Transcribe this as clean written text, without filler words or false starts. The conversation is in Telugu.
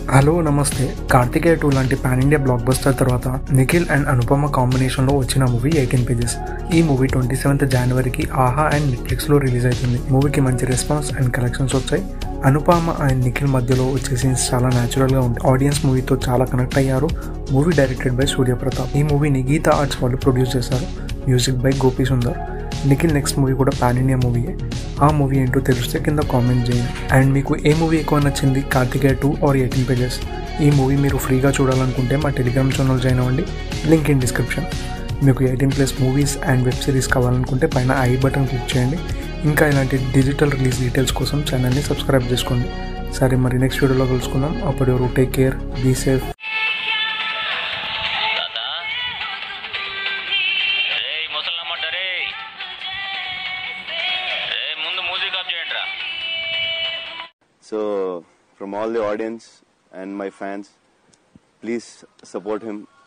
హలో నమస్తే. కార్తికేయ 2 లాంటి పాన్ ఇండియా బ్లాక్ బస్టర్ తర్వాత నిఖిల్ అండ్ అనుపమ కాంబినేషన్లో వచ్చిన మూవీ 18 పేజెస్. ఈ మూవీ 27th జనవరికి ఆహా అండ్ నెట్ఫ్లిక్స్లో రిలీజ్ అవుతుంది. మూవీకి మంచి రెస్పాన్స్ అండ్ కలెక్షన్స్ వచ్చాయి. అనుపమ అండ్ నిఖిల్ మధ్యలో వచ్చే సీన్స్ చాలా న్యాచురల్గా ఉంటాయి. ఆడియన్స్ మూవీతో చాలా కనెక్ట్ అయ్యారు. Movie directed by Suryapratap. ఈ మూవీని గీతా ఆర్ట్స్ వాళ్ళు ప్రొడ్యూస్ చేశారు. Music by Gopi Sundar. Nikhil next movie కూడా పాన్ ఇండియా మూవీయే. ఆ మూవీ ఏంటో తెలిస్తే కింద కామెంట్ చేయండి. అండ్ మీకు ఏ మూవీ ఎక్కువ నచ్చింది, కార్తికేయ 2 ఆర్ 18 పేజెస్? ఈ మూవీ మీరు ఫ్రీగా చూడాలనుకుంటే మా టెలిగ్రామ్ ఛానల్ జాయిన్ అవ్వండి. Link in description. మీకు 18+ మూవీస్ అండ్ వెబ్ సిరీస్ కావాలనుకుంటే పైన ఐ బటన్ క్లిక్ చేయండి. ఇంకా ఇలాంటి డిజిటల్ రిలీజ్ డీటెయిల్స్ కోసం ఛానల్ని సబ్స్క్రైబ్ చేసుకోండి. సరే, మరి నెక్స్ట్ వీడియోలో కలుసుకుందాం. అప్పటి వరకు take care, be safe. So, from all the audience and my fans, please support him